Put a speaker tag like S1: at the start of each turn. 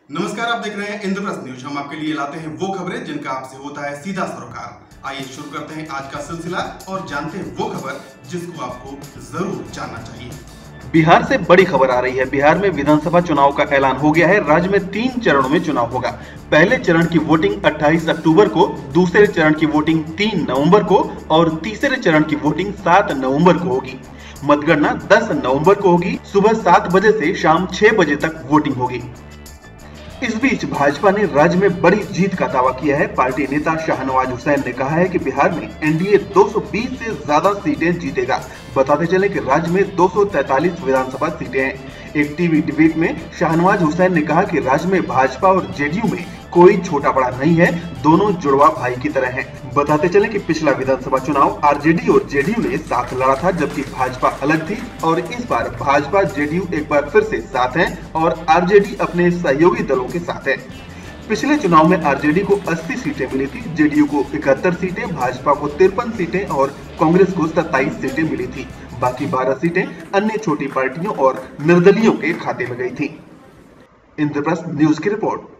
S1: नमस्कार, आप देख रहे हैं इंद्रप्रस्थ न्यूज। हम आपके लिए लाते हैं वो खबरें जिनका आपसे होता है सीधा सरोकार। आइए शुरू करते हैं आज का सिलसिला और जानते हैं वो खबर जिसको आपको जरूर जानना चाहिए।
S2: बिहार से बड़ी खबर आ रही है। बिहार में विधानसभा चुनाव का ऐलान हो गया है। राज्य में 3 चरणों में चुनाव होगा। पहले चरण की वोटिंग 28 अक्टूबर को, दूसरे चरण की वोटिंग 3 नवंबर को और तीसरे चरण की वोटिंग 7 नवंबर को होगी। मतगणना 10 नवंबर को होगी। सुबह 7 बजे से शाम 6 बजे तक वोटिंग होगी। इस बीच भाजपा ने राज्य में बड़ी जीत का दावा किया है। पार्टी नेता शाहनवाज हुसैन ने कहा है कि बिहार में एनडीए 220 से ज्यादा सीटें जीतेगा। बताते चले कि राज्य में 243 विधानसभा सीटें हैं। एक टीवी डिबेट में शाहनवाज हुसैन ने कहा कि राज्य में भाजपा और जेडीयू में कोई छोटा बड़ा नहीं है, दोनों जुड़वा भाई की तरह हैं। बताते चले कि पिछला विधानसभा चुनाव आरजेडी और जेडीयू ने साथ लड़ा था, जबकि भाजपा अलग थी, और इस बार भाजपा जेडीयू एक बार फिर से साथ हैं और आरजेडी अपने सहयोगी दलों के साथ है। पिछले चुनाव में आरजेडी को 80 सीटें मिली थी, जेडीयू को 71 सीटें, भाजपा को 53 सीटें और कांग्रेस को 27 सीटें मिली थी। बाकी 12 सीटें अन्य छोटी पार्टियों और निर्दलीयों के खाते में गई थी। इंद्रप्रस्थ न्यूज की रिपोर्ट।